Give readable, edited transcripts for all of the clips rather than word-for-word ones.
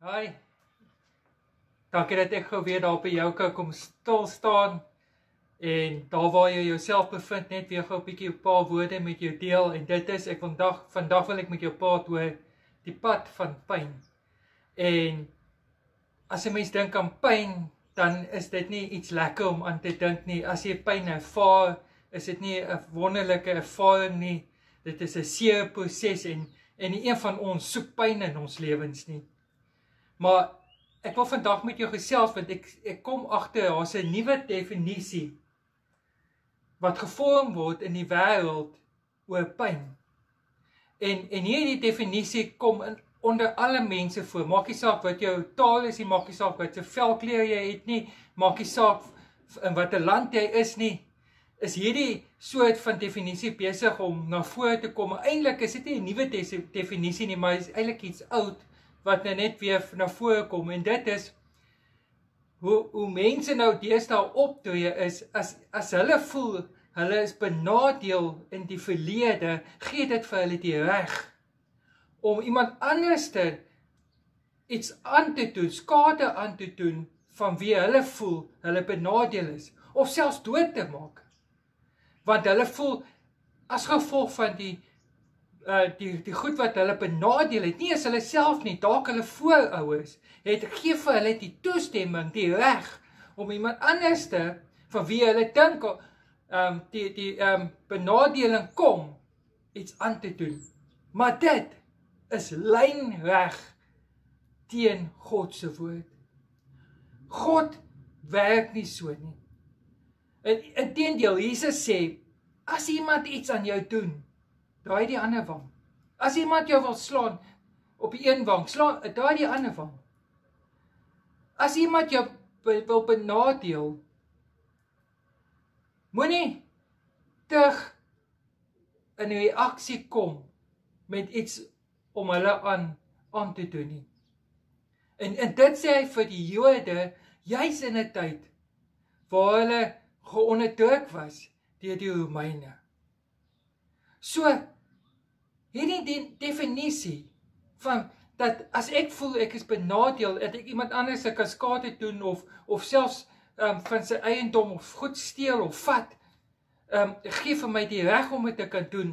Hi, dankie dat ek gou weer daar by jou kan kom stil staan en daar waar jy jouself bevind net weer gou 'n bietjie 'n paar woorde met jou deel en dit is, vandag wil ek met jou praat oor die pad van pyn. En as 'n mens dink aan pyn, dan is dit nie iets lekker om aan te dink nie. As jy pyn ervaar, is dit nie 'n wonderlike ervaring nie. Dit is 'n seer proses en nie een van ons soek pyn in ons lewens nie. Maar ek wil vandag met jou gesels, want ek kom agter, daar's 'n nuwe definisie wat gevorm word in die wêreld oor pyn. En hierdie definisie kom onder alle mense voor. Maak nie saak wat jou taal is nie, maak nie saak wat se velkleur jy het nie, maak nie saak in watter land jy is nie. Is hierdie soort van definisie besig om na vore te kom. Eintlik is dit nie 'n nuwe definisie nie, maar is eintlik iets oud wat nou net weer na vore kom, en dit is hoe mense nou deesdae optree is, as hulle voel hulle is benadeel in die verlede, gee dit vir hulle die reg om iemand anders iets aan te doen, skade aan te doen, van wie hulle voel hulle benadeel is, of selfs dood te maak. Want hulle voel, as gevolg van die goed wat hulle benadeel het, nie as hulle self nie, dalk hulle voorouers, gee vir hulle die toestemming, die reg, om iemand anders van wie hulle dink, die benadeling kom, iets aan te doen. Maar dit is lynreg teen God se woord. God werk nie so nie. Inteendeel, Jesus sê, as iemand iets aan jou doen, draai die ander wang. As iemand jou wil slaan op die een wang, draai die ander wang. As iemand jou wil benadeel, moenie terug in reaksie kom met iets om hulle aan te doen nie. En dit sê hy vir die Jode, juis in 'n tyd waar hulle geonderdruk was deur die Romeine. So, hierdie definisie van dat as ek voel ek is benadeel, dat ek iemand anders kan skade doen of selfs van sy eiendom of goed steel of vat, gee vir my die reg om dit te kan doen,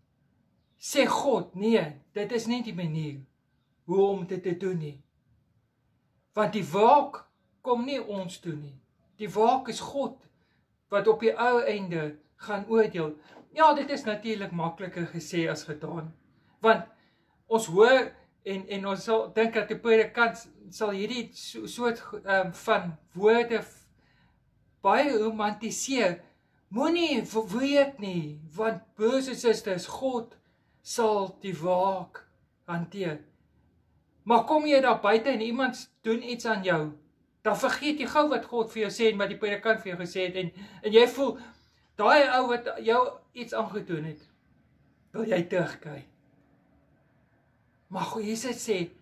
sê God, nee, dit is nie die manier hoe om dit te doen nie. Want die wraak kom nie ons toe nie. Die wraak is God wat op die ou einde gaan oordeel. Ja, dit is natuurlik makliker gesê as gedaan. Want ons hoor en ons sal dink dat die predikant sal hierdie soort van woorde baie romantiseer. Moenie verweet nie, want broers en susters, God sal die wraak hanteer. Maar kom jy daar buite en iemand doen iets aan jou, dan vergeet jy gou wat God vir jou sê en wat die predikant vir jou gesê het, en jy voel, daai ou wat jou iets aangedoen het, wil jy terugkry. Maar God, Jesus sê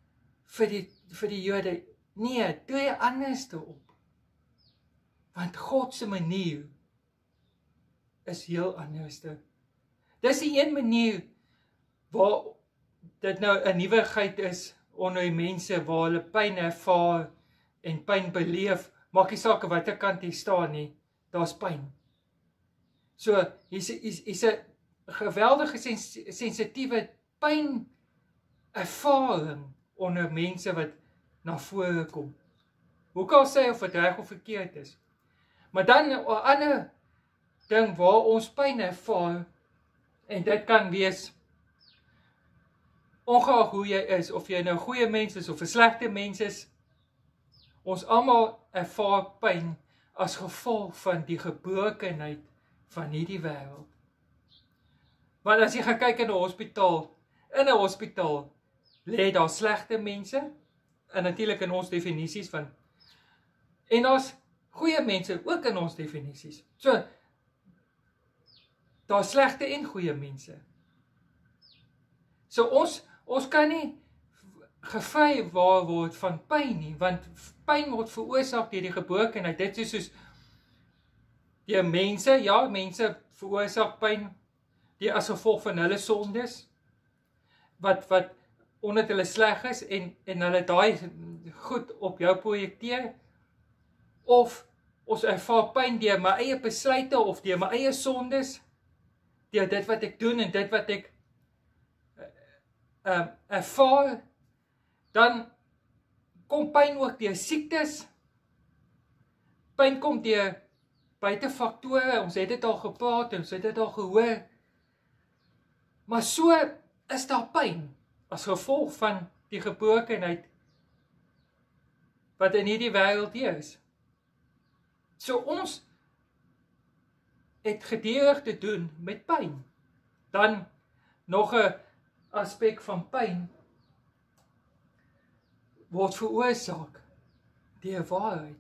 vir die Jode, nee, tree anders op. Want God se manier is heel anders. Dis die een manier waar dit nou 'n nuwigheid is onder die mense, waar hulle pyn ervaar en pyn beleef, maak nie saak watter kant jy staan nie, daar's pyn. So, hier's 'n geweldige sensitiewe pyn ervaring onder mense wat na vore kom. Hoe kan sê of dit reg of verkeerd is? Maar dan 'n ander ding waar ons pyn ervaar, en dit kan wees, ongeag hoe jy is, of jy nou 'n goeie mens is of 'n slegte mens is, ons almal ervaar pyn as gevolg van die gebrokenheid van hierdie wêreld. Want as jy gaan kyk in 'n hospitaal, lê daar slegte mense, en natuurlik in ons definisies van, en daar's goeie mense ook in ons definisies. So, daar's slegte en goeie mense. So ons kan nie gevry word van pyn nie, want pyn word veroorsaak deur die gebrokenheid. Dit is soos die mense veroorsaak pyn as gevolg van hulle sondes, wat omdat hulle sleg is en hulle daai goed op jou projekteer, of ons ervaar pyn deur my eie besluite of deur my eie sondes, deur dit wat ek doen en dit wat ek ervaar, dan kom pyn ook deur siektes. Pyn kom deur buitefaktore, ons het dit al gepraat, ons het dit al gehoor. Maar so is daar pyn as gevolg van die gebrokenheid wat in hierdie wêreld is. So ons het gedurig te doen met pyn. Dan nog 'n aspek van pyn word veroorsaak deur waarheid.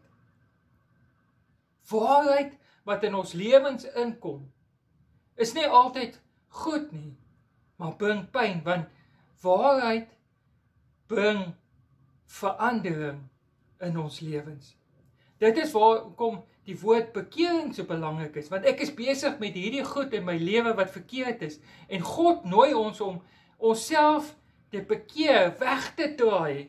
Waarheid wat in ons lewens inkom, is nie altyd goed nie, maar bring pyn, want waarheid bring verandering in ons lewens. Dit is waarom die woord bekering so belangrik is, want ek is besig met hierdie goed in my lewe wat verkeerd is, en God nooi ons om onsself te bekeer, weg te draai,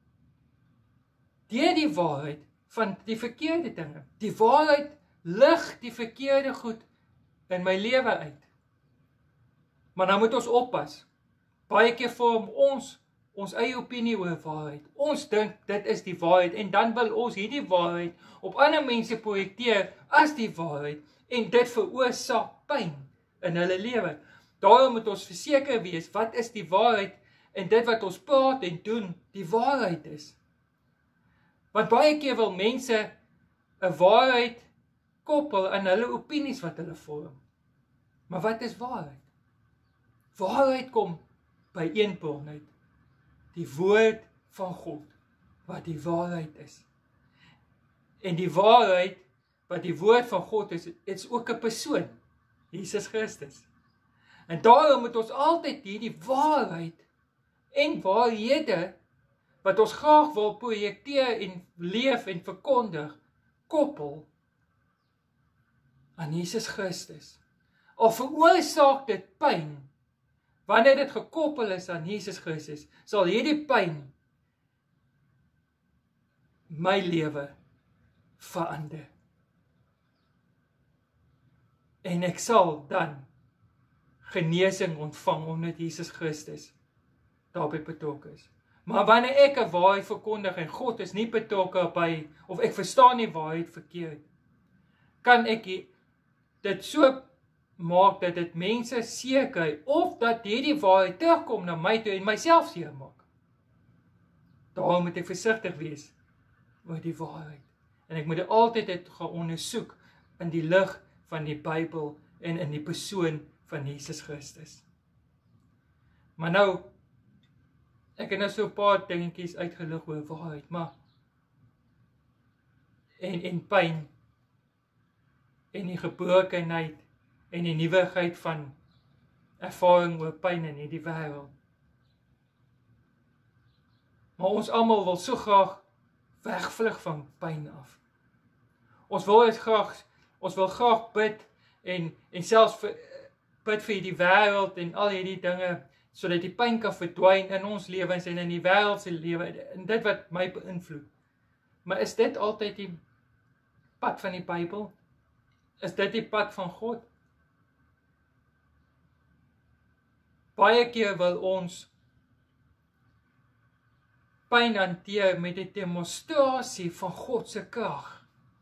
deur die waarheid van die verkeerde dinge. Die waarheid lig die verkeerde goed in my lewe uit. Maar nou moet ons oppas. Baie keer vorm ons eie opinie oor waarheid. Ons dink dit is die waarheid, en dan wil ons hierdie waarheid op ander mense projekteer as die waarheid, en dit veroorsaak pyn in hulle lewe. Daarom moet ons verseker wees, wat is die waarheid, en dit wat ons praat en doen, die waarheid is. Want baie keer wil mense 'n waarheid koppel aan hulle opinies wat hulle vorm. Maar wat is waarheid? Waarheid kom by een bron uit. Die woord van God, wat die waarheid is. En die waarheid, wat die woord van God is ook 'n persoon, Jesus Christus. En daarom moet ons altyd hierdie waarheid en waarhede, wat ons graag wil projekteer en leef en verkondig, koppel aan Jesus Christus. Al veroorsaak dit pyn, wanneer dit gekoppel is aan Jesus Christus, sal hierdie pyn my lewe verander. En ek sal dan genesing ontvang omdat Jesus Christus daarbey betrokke is. Maar wanneer ek 'n waarheid verkondig en God is nie betrokke by, of ek verstaan die waarheid verkeerd, kan ek dit so maak dat dit mense seer kry, of dat hierdie waarheid terugkom na my toe en myself seer maak. Daarom moet ek versigtig wees oor die waarheid. En ek moet dit altyd gaan ondersoek in die lig van die Bybel en in die persoon van Jesus Christus. Maar nou, ek het nou so 'n paar dingetjies uitgelig oor waarheid, maar en pyn en die gebrokenheid en die nuwigheid van ervaring oor pyn in hierdie wêreld. Maar ons almal wil so graag wegvlug van pyn af. Ons wil graag bid en selfs bid vir die wêreld en al hierdie dinge, sodat die pyn kan verdwyn in ons lewens en in die wêreld se lewe, en dit wat my beïnvloed. Maar is dit altyd die pad van die Bybel? Is dit die pad van God? Baie keer wil ons pyn hanteer met 'n demonstrasie van God se krag.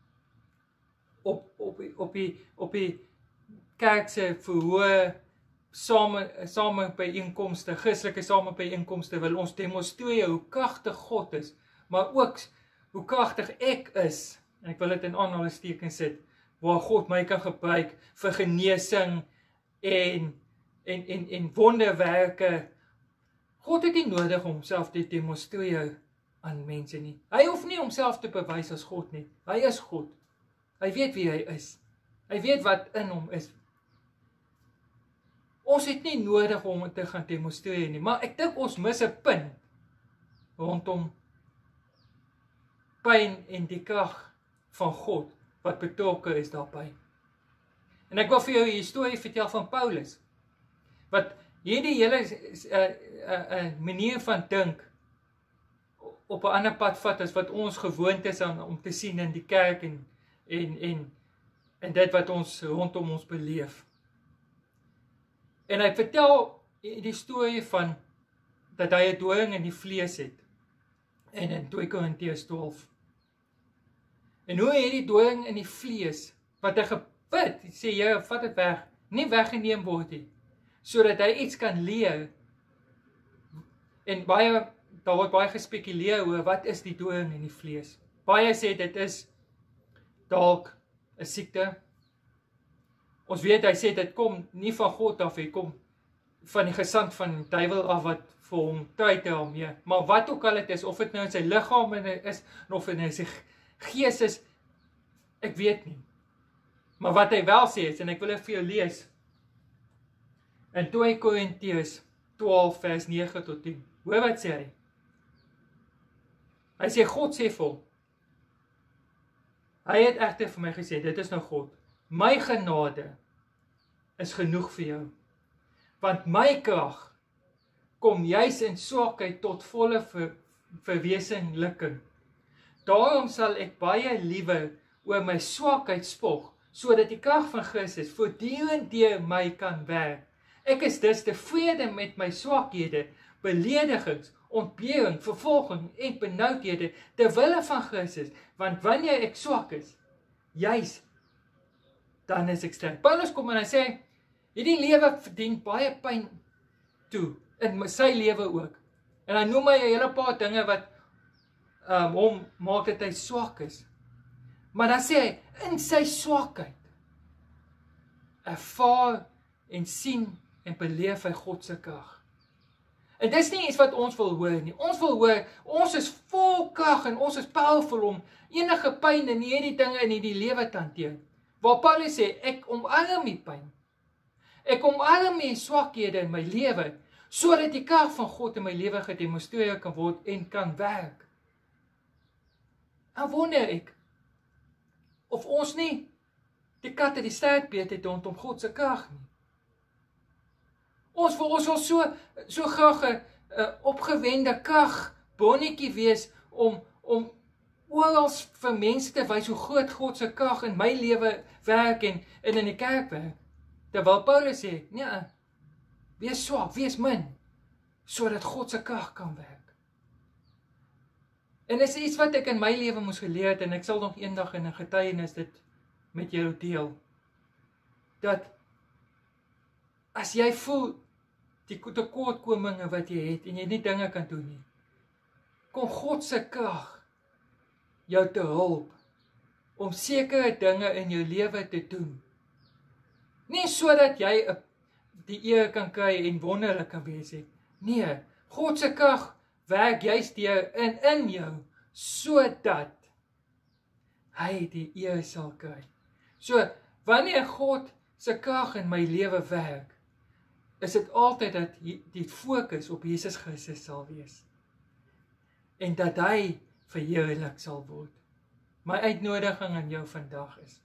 Op die kerk se verhoor, samebyeenkomste, Christelike samebyeenkomste, wil ons demonstreer hoe kragtig God is, maar ook hoe kragtig ek is, en ek wil dit in aanhalingstekens sit, waar God my kan gebruik vir genesing en wonderwerke. God het nie nodig om homself te demonstreer aan mense nie. Hy hoef nie homself te bewys as God nie. Hy is God. Hy weet wie hy is. Hy weet wat in hom is. Ons het nie nodig om dit te gaan demonstreer nie, maar ek dink ons mis 'n punt rondom pyn en die krag van God wat betrokke is daarbey. En ek wil vir jou 'n storie vertel van Paulus, wat hierdie hele manier van dink op 'n ander pad vat as wat ons gewoond is om te sien in die kerk en dit wat ons rondom ons beleef. En hy vertel die storie van dat hy 'n doring in die vlees het. En in 2 Korintiërs 12. En hoe het die doring in die vlees wat hy gebid, sê jy, vat dit weg, nie weggeneem word nie, sodat hy iets kan leer. En daar word baie gespekuleer oor wat is die doring in die vlees. Baie sê dit is dalk 'n siekte. Ons weet hy sê dit kom nie van God af, hy kom van die gesand van die duiwel af wat vir hom try te hou mee. Maar wat ook al dit is, of dit nou in sy liggaam is, of in sy gees is, ek weet nie. Maar wat hy wel sê is, en ek wil dit vir jou lees, in 2 Korintiërs 12 vers 9 tot 10. Hoor wat sê hy? Hy sê, God sê vir hom, hy het egter vir my gesê, dit is nou God, my genade is genoeg vir jou, want my krag kom juis in swakheid tot volle verwesenliking. Daarom sal ek baie liewer oor my swakheid spog, sodat die krag van Christus voortdurend deur my kan werk. Ek is dus tevrede met my swakhede, beledigings, ontbering, vervolging en benoudhede ter wille van Christus, want wanneer ek swak is, juis dan is ek sterk. Paulus kom en hy sê, hierdie lewe verdien baie pyn toe, in sy lewe ook. En hy noem my 'n hele paar dinge wat hom maak dat hy swak is. Maar dan sê hy, in sy swakheid, ervaar en sien en beleef hy God se krag. En dis nie iets wat ons wil hoor nie. Ons wil hoor, ons is vol krag en ons is powerful om enige pyn en hierdie dinge in die lewe te hanteer. Waar Paulus sê, ek omarm die pyn. Ek omarm die swakhede in my lewe, sodat die krag van God in my lewe gedemonstreer kan word en kan werk. En wonder ek, of ons nie die kat uit die stert beet het rondom God se krag nie. Ons wil so graag 'n opgewende krag bonnetjie wees om oral vir mense te wys hoe groot God se krag in my lewe werk en in die kerk werk. Terwyl Paulus sê, nee, wees swak, wees min, sodat God se krag kan werk. En dis iets wat ek in my lewe moes geleer het, en ek sal nog eendag in 'n getuienis dit met jou deel. Dat as jy voel die tekortkominge wat jy het en jy nie dinge kan doen nie, kom God se krag jou te hulp om sekere dinge in jou lewe te doen. Nie sodat jy die eer kan kry en wonderlik kan wees nie. Nee, God se krag werk juist deur in jou, sodat hy die eer sal kry. So, wanneer God se krag in my lewe werk, is dit altyd dat die fokus op Jesus Christus sal wees. En dat hy verheerlik sal word. My uitnodiging aan jou vandag is,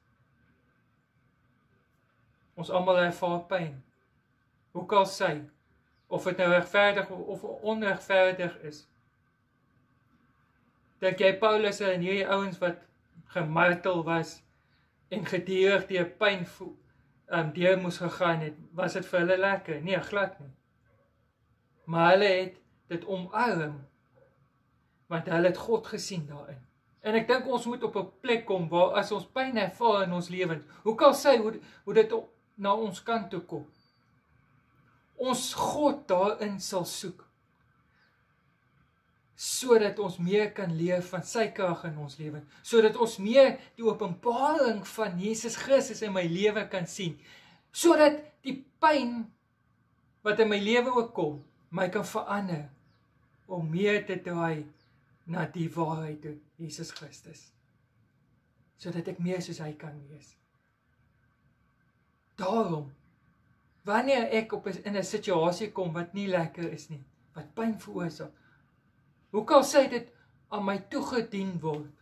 ons almal ervaar pyn, hoe al sy, of dit nou regverdig of onregverdig is. Dink jy Paulus en hierdie ouens wat gemartel was en gedurig deur pyn deur moes gegaan het, was dit vir hulle lekker? Nee, glad nie. Maar hulle het dit omarm, want hulle het God gesien daarin. En ek dink ons moet op 'n plek kom waar as ons pyn ervaar in ons lewens, hoe kan sy, hoe dit na ons kant toe kom, ons God daarin sal soek, sodat ons meer kan leer van sy krag in ons lewe, sodat ons meer die openbaring van Jesus Christus in my lewe kan sien, sodat die pyn wat in my lewe ook kom, my kan verander, om meer te draai na die waarheid toe, Jesus Christus, sodat ek meer soos hy kan wees. Daarom, wanneer ek in 'n situasie kom wat nie lekker is nie, wat pyn veroorsaak, hoe kan sy dit aan my toegedien word?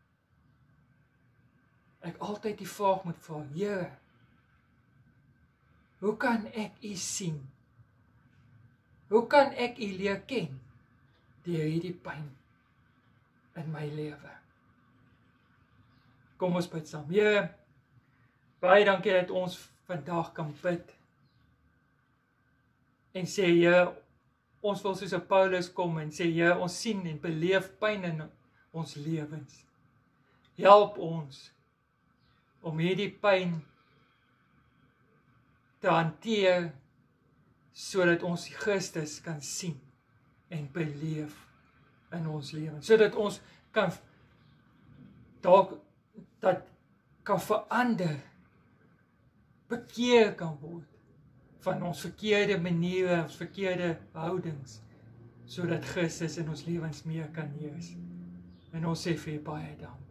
Ek altyd die vraag moet vra, Here, hoe kan ek U sien Hoe kan ek U leer ken deur hierdie pyn in my lewe? Kom ons bid saam. Here, baie dankie dat ons vandag kan bid en sê, Here, ons wil soos 'n Paulus kom en sê, Here, ons sien en beleef pyn in ons lewens. Help ons om hierdie pyn te hanteer, sodat ons Christus kan sien en beleef in ons lewens, sodat ons kan dalk dat kan verander, bekeer kan word van ons verkeerde maniere, ons verkeerde houdings, sodat Christus in ons lewens meer kan heers. En ons sê vir U baie dankie.